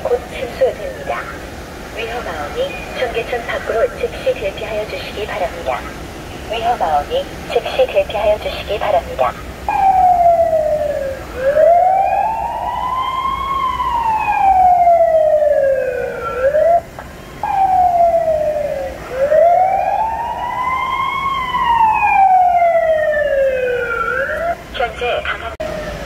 곧 침수됩니다. 위험하오니 청계천 밖으로 즉시 대피하여 주시기 바랍니다. 위험하오니 즉시 대피하여 주시기 바랍니다. 현재 강한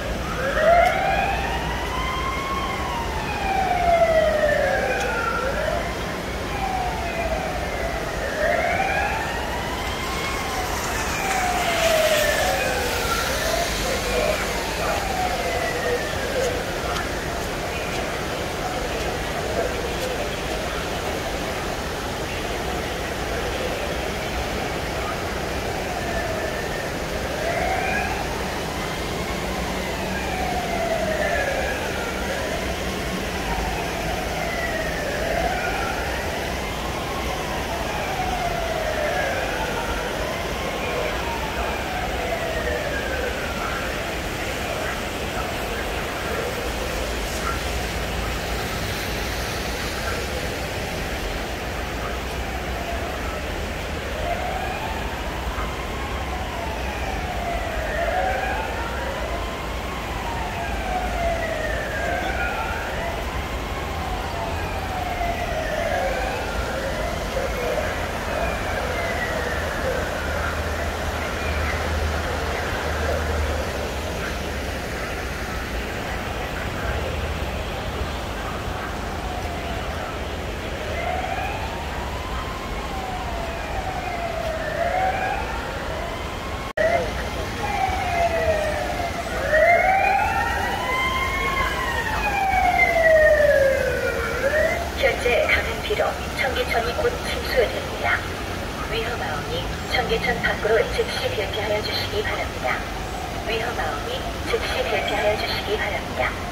비로 청계천이 곧 침수됩니다. 위험하오니 청계천 밖으로 즉시 대피하여 주시기 바랍니다. 위험하오니 즉시 대피하여 주시기 바랍니다.